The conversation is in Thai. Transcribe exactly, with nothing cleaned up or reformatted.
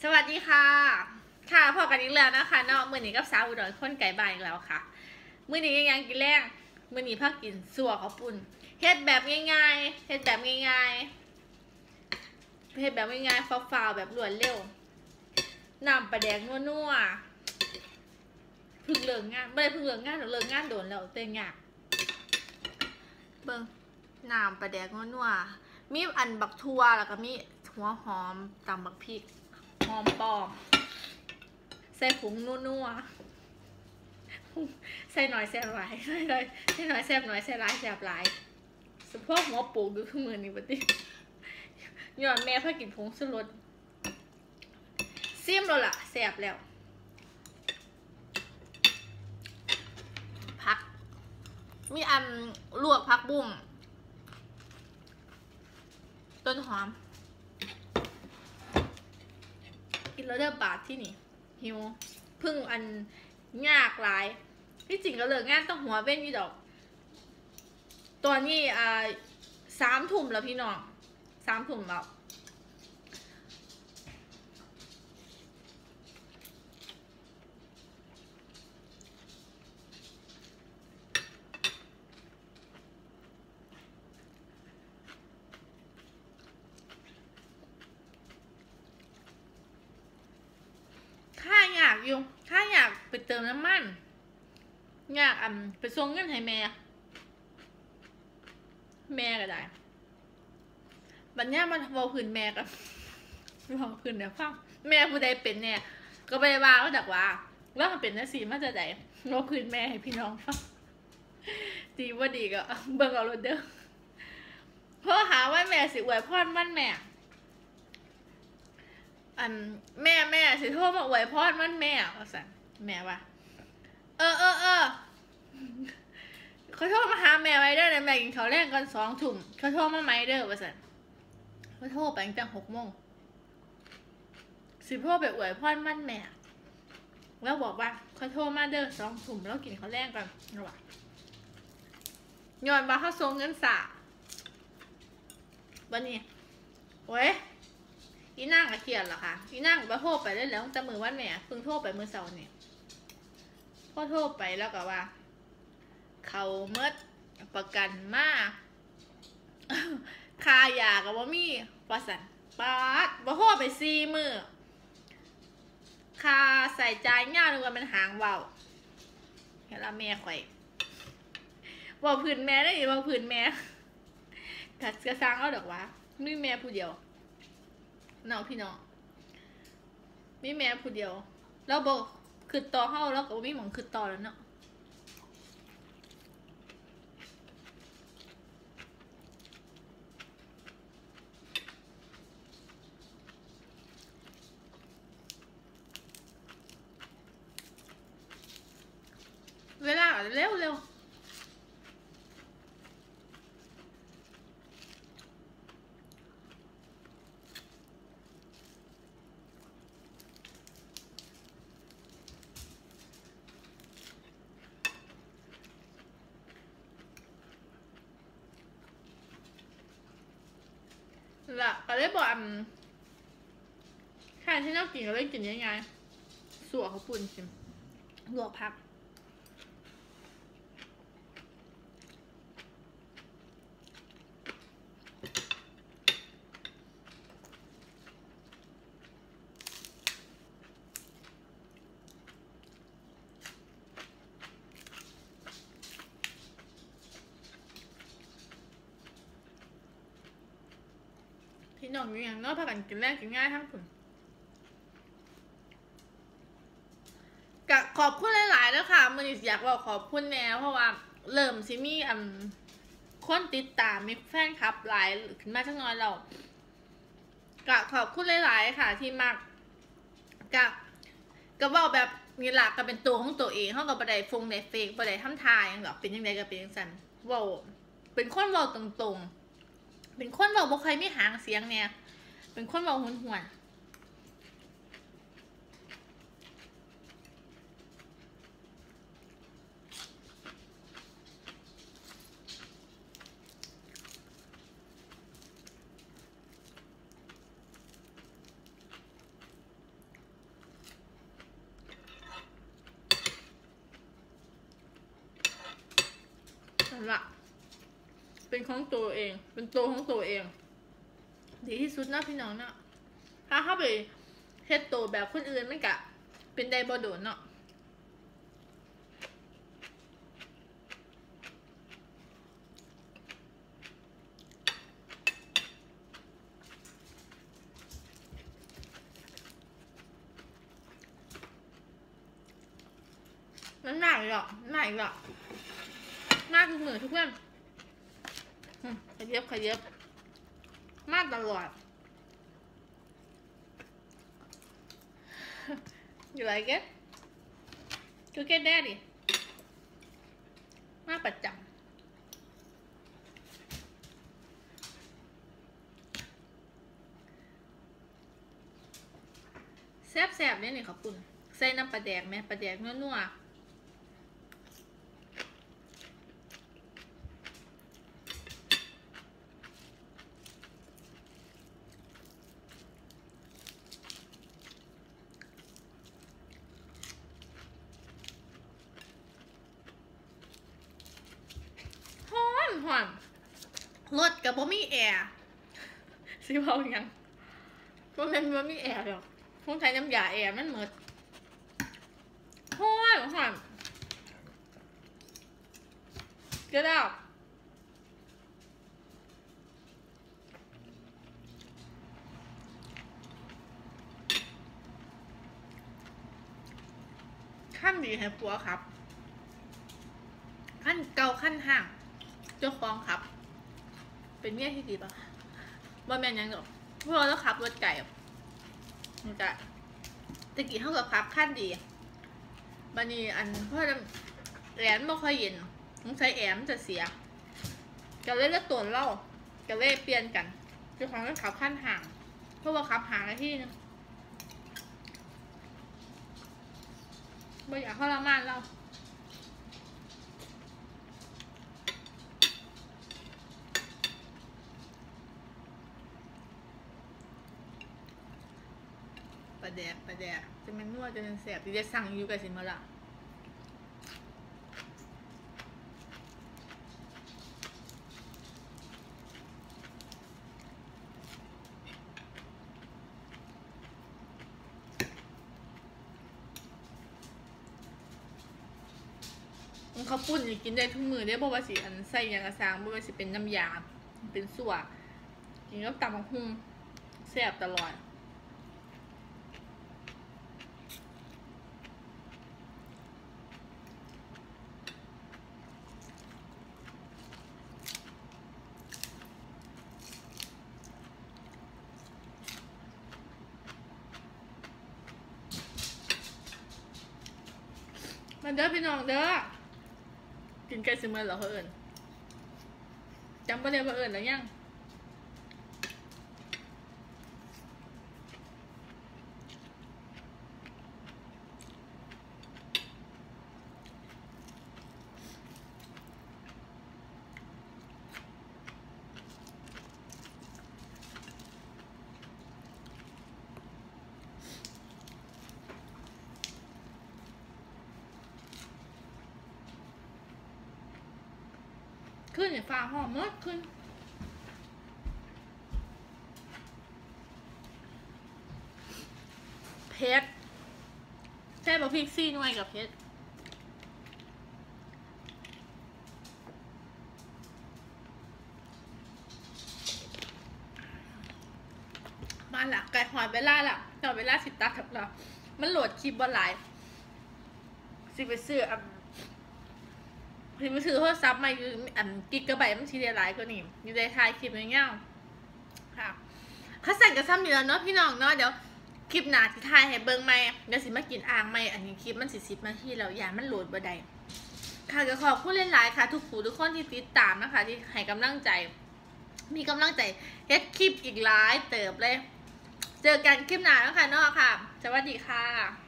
สวัสดีค่ะค่ะพอกันอีกแล้วนะคะเนาะมื้อนี้กับสาวอุดรคนไก่บ้านอีกแล้วค่ะมื้อนี้ยังกินแรงมื้อนี้พักกินสัวข้าวปุ้นเฮ็ดแบบง่ายๆเฮ็ดแบบง่ายๆเฮ็ดแบบง่ายๆฟ้าวๆแบบรวดเร็วน้ำปลาแดกนัวๆพึ่งเลิกงานไม่ได้พึ่งเลิกงานหรอกเลิกงานโดนแล้วเต็งยากเบิ่งน้ำปลาแดกนัวๆมีอันบักทั่วแล้วก็มีหัวหอมตำบักพริกหอมปอมใส่ผงนัวๆใส่หน่อยแซ่บหลายใส่หน่อยใส่หน่อยแซ่บหน่อยใส่หลายแซ่บหลายสะโพกหัวปูดูขึ้นมือนี่ปะติย้อนแม่พากินผงสุรสซิมแล้วล่ะแซ่บแล้วผักมีอันลวกผักบุ้งต้นหอมกินแล้วเด้อบาดที่นี่หิวพึ่งอันยากหลายที่จริงก็เลิกงานต้องหัวเว้นอยู่ดอกตอนนี้อ่าสามทุ่มแล้วพี่น้องสามทุ่มแล้วข้าอยากอยู่ข้าอยากไปเติมน้ำมันอยากอ่ำไปส่งเงินให้แม่แม่ก็ได้บัดนี้มันเบาพื้นแม่กันเบาพื้นเดี๋ยวฟังแม่ผู้ใดเป็นเนี่ยก็ไปว่าก็ดักว่าแล้วมันเป็นนักสีมาจะไหนเบาพื้นแม่ให้พี่น้องฟังดีว่าดีก็เบิ่งเอาโรเดอร์เพราะหาว่าแม่สิอวยพรมันแม่อันแม่แม่สิโทรมาอวยพรมันแม่เอาสั่นแม่ว่าเออเออเออเขาโทรมาหาแม่ไว้เด้อแม่กินข้าวแรงกันสองทุ่มเขาโทรมาไหมเด้อว่าสั่นเขาโทรไปตั้งแต่หกโมงสิพ่อไปอวยพรมันแม่แล้วบอกว่าเขาโทรมาเด้อสองทุ่มแล้วกินข้าวแรงกันระหว่างย้อนมาเขาส่งเงินสาวันนี้โอ้ยอีนั่งกระเทียนเหรอคะอีนั่งก็โทรไปได้แล้วแต่มือวันแม่เพิ่งโทรไปมือเสาร์เนี่ยพ่อโทรไปแล้วก็ว่าเขาเมื่อประกันมาคายากับว่ามีประสันปาดบ่โทรไปสี่มือคาใส่ใจเงาดูว่ามันหางเบาเห็นแล้วแม่ข่อยว่าพื้นแม่ได้หรือว่าพื้นแม่กัดกระซังเอาดอกวะมีแม่ผู้เดียวน้องพี่น้องมีแม่ผู้เดียวแล้วบอกคือต่อเข้าแล้วก็มีหมองคือต่อแล้วเนาะเวลาเร็วเร็วละก็เลยบอกอืมแค่ที่น้องกินก็เลยกินยังไงสัวเขาปุ่นชิมลวกผักพี่น้องอยู่อย่างนอกพากันกินแรกกินง่ายทั้งคนกะขอบคุณหลายๆแล้วค่ะมือนี้อยากบอกขอบคุณแน่เพราะว่าเริ่มซิมีอันคนติดตามมีแฟนคลับหลายขึ้นมาชักน้อยเรากะขอบคุณหลายๆค่ะที่มากกะก็บอกแบบมีหลักก็เป็นตัวของตัวเองเขากับบัไดฟงในเฟกบัไดทำทายอย่างหรอเป็นยังไงก็เป็นยังสันว่าเป็นคนเว้าตรงๆเป็นคนเว้าบ่ใครไม่หางเสียงเนี่ยเป็นคนเว้าหุ่นหุ่นละเป็นของตัวเองเป็นตัวของตัวเองดีที่สุดนะพี่น้องเนาะถ้าเข้าไปเฮ็ดตัวแบบคนอื่นมันกะเป็นได้บ่โดนเนาะมันหนักหรอกหนักหรอกมากทุกมือทุกเพื่อนขยับขยับมากตลอด you like it you get daddy มากประจำแซ่บๆเนี่ยนี่ขอบคุณใส่น้ำปลาแดกไหมปลาแดกนัวๆหอมรถกับบ่มีแอร์สิเว้าหยังบ่แม่นบ่มีแอร์หรอกคงใช้น้ำยาแอร์มันหมดหอมหอมเกิดแล้วขั้นดีให้ปัวครับขั้นเก่าขั้นห่างเจ้าของครับเป็นเมียที่ดีป่ะว่าแม่นยังหรอกเพราะเราขับรถไก่มันจะตะกี้เท่ากับขับขั้นดีบันนี้อันเพราะแหลมไม่ค่อยเย็นต้องใช้แอมจะเสียจะเล่นแล้วตัวเล่าจะเล่นเปลี่ยนกันเจ้าของต้องขับขั้นห่างเพราะว่าขับห่างในที่นึงไม่อยากเข้าละม่านเราปลาแดกปลาแดกจะมันนวดจะมันแสบที่จะสั่งอยู่กับสิมาละเขาปุ่นอย่ากินได้ทุกมือได้เพราะว่าสิอันใส่ยางกระซังเพราะว่าสิเป็นน้ำยาเป็นส่วกินก็ตำบักหุ่งแสบตลอดมาเด้อพี่น้องเด้อกินไก่ซิมเมอร์เหรอเขาเอิญจำประเดี๋ยวเขาเอิญแล้วยังขึ้นอย่าฟ้าหอมมดขึ้นเพชรใช่ป่ะพริกซี่หน่วยกับเพชรมาละไก่หอยเวลาละหอยเวลาสิตัดทับเรามันโหลดคลิปบนไลน์สิไปซื้ออันสิไปซื้อโทรศัพท์มาอยู่อันกิกะไบต์มันทีเดียวหลายกว่านี่อยู่ในท้ายคลิปอย่างเงี้ยค่ะเขาสั่งกระซ้ำอยู่แล้วเนาะพี่น้องเนาะเดี๋ยวคลิปหนาที่ถ่ายให้เบิ้งใหม่เดี๋ยวสิมากินอ่างใหม่อันนี้คลิปมันสิสิบนาทีแล้วอย่ามันโหลดบ่ได้ค่ะก็ขอบคุณหลายๆค่ะทุกผู้ทุกคนที่ติดตามนะคะที่ให้กำลังใจมีกำลังใจเฮ็ดคลิปอีกหลายเติบเลยเจอกันคลิปหน้าแล้วค่ะเนาะค่ะสวัสดีค่ะ